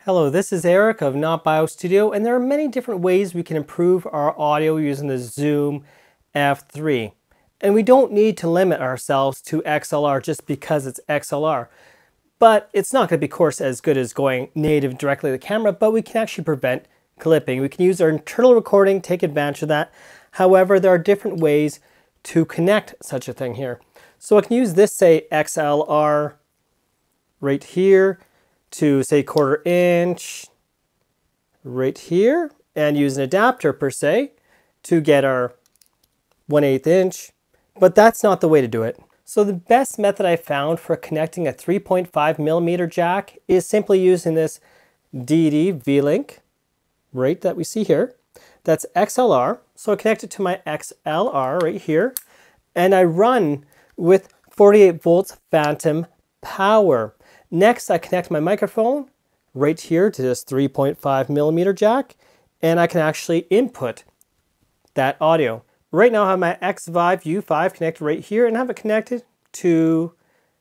Hello, this is Eric of Not Bio Studio, and there are many different ways we can improve our audio using the Zoom F3. And we don't need to limit ourselves to XLR just because it's XLR. But it's not going to be, of course, as good as going native directly to the camera, but we can actually prevent clipping. We can use our internal recording, take advantage of that. However, there are different ways to connect such a thing here. So I can use this, say, XLR right here, to say 1/4 inch right here, and use an adapter per se to get our 1/8 inch, but that's not the way to do it. So the best method I found for connecting a 3.5mm jack is simply using this DD V-Link right that we see here. That's XLR, so I connect it to my XLR right here, and I run with 48 volts phantom power. Next, I connect my microphone right here to this 3.5mm jack, and I can actually input that audio. Right now I have my X-Vive U5 connected right here, and I have it connected to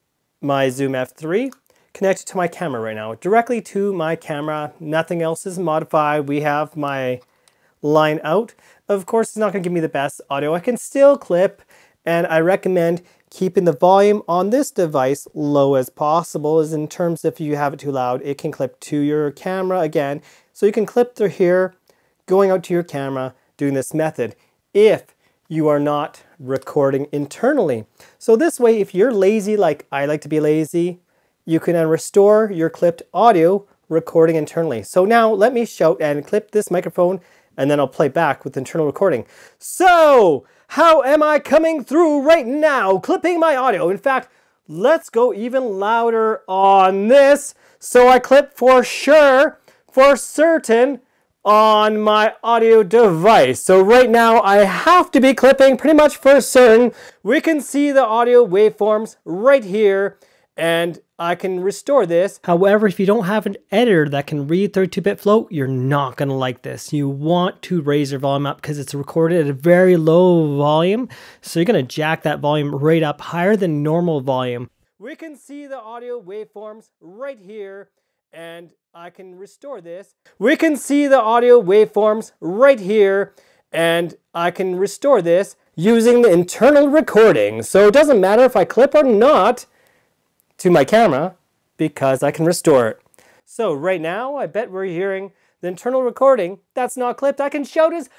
my Zoom F3, connected to my camera right now, directly to my camera. Nothing else is modified. We have my line out. Of course, it's not going to give me the best audio. I can still clip, and I recommend keeping the volume on this device low as possible, as in terms if you have it too loud, it can clip to your camera again. So you can clip through here, going out to your camera, doing this method, if you are not recording internally. So this way, if you're lazy, like I like to be lazy, you can restore your clipped audio recording internally. So now let me shout and clip this microphone, and then I'll play back with internal recording. So, how am I coming through right now, clipping my audio? In fact, let's go even louder on this. So I clip for sure, for certain, on my audio device. So right now I have to be clipping pretty much for certain. We can see the audio waveforms right here, and I can restore this. However, if you don't have an editor that can read 32-bit float, you're not going to like this. You want to raise your volume up because it's recorded at a very low volume. So you're going to jack that volume right up higher than normal volume. We can see the audio waveforms right here, and I can restore this. We can see the audio waveforms right here, and I can restore this using the internal recording. So it doesn't matter if I clip or not to my camera, because I can restore it. So right now, I bet we're hearing the internal recording that's not clipped. I can shout as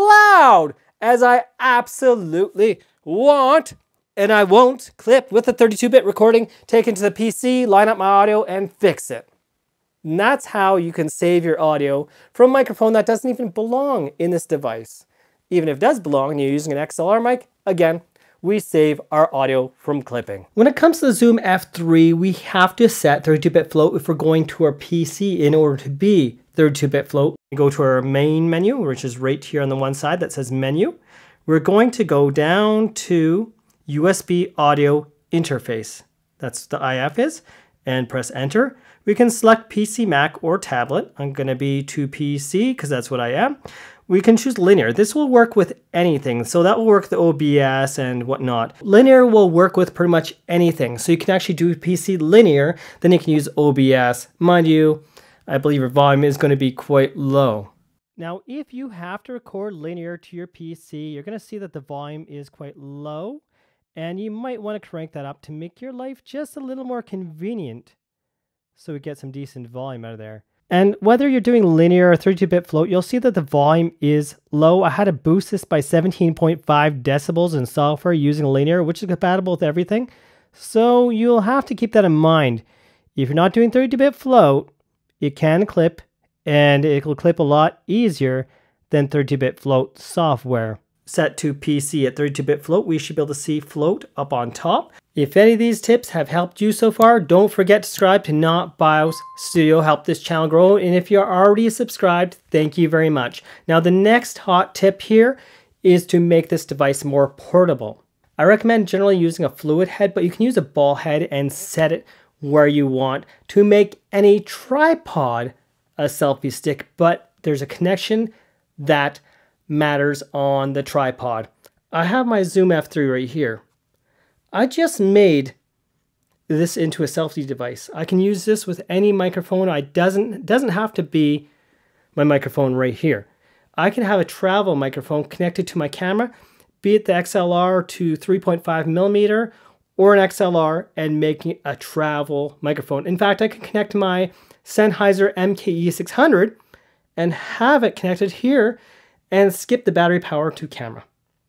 loud as I absolutely want, and I won't clip with a 32-bit recording, take it to the PC, line up my audio, and fix it. And that's how you can save your audio from a microphone that doesn't even belong in this device. Even if it does belong and you're using an XLR mic, again, we save our audio from clipping. When it comes to the Zoom F3, we have to set 32-bit float if we're going to our PC in order to be 32-bit float. We go to our main menu, which is right here on the one side that says menu. We're going to go down to USB audio interface. That's the IF is, and press enter. We can select PC, Mac, or tablet. I'm going to be to PC because that's what I am. We can choose linear. This will work with anything. So that will work with OBS and whatnot. Linear will work with pretty much anything. So you can actually do PC linear, then you can use OBS. Mind you, I believe your volume is going to be quite low. Now, if you have to record linear to your PC, you're going to see that the volume is quite low, and you might want to crank that up to make your life just a little more convenient so we get some decent volume out of there. And whether you're doing linear or 32-bit float, you'll see that the volume is low. I had to boost this by 17.5 decibels in software using linear, which is compatible with everything. So you'll have to keep that in mind. If you're not doing 32-bit float, it can clip, and it will clip a lot easier than 32-bit float software. Set to PC at 32-bit float, we should be able to see float up on top. If any of these tips have helped you so far, don't forget to subscribe to Not Bio Studio, help this channel grow. And if you're already subscribed, thank you very much. Now the next hot tip here is to make this device more portable. I recommend generally using a fluid head, but you can use a ball head and set it where you want to make any tripod a selfie stick, but there's a connection that matters on the tripod. I have my Zoom F3 right here. I just made this into a selfie device. I can use this with any microphone. It doesn't have to be my microphone right here. I can have a travel microphone connected to my camera, be it the XLR to 3.5 millimeter or an XLR, and making a travel microphone. In fact, I can connect my Sennheiser MKE600 and have it connected here and skip the battery power to camera.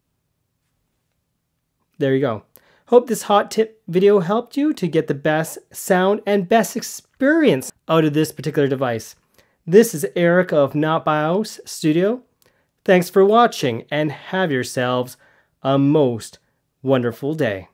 There you go. Hope this hot tip video helped you to get the best sound and best experience out of this particular device. This is Eric of NotBIOS Studio. Thanks for watching and have yourselves a most wonderful day.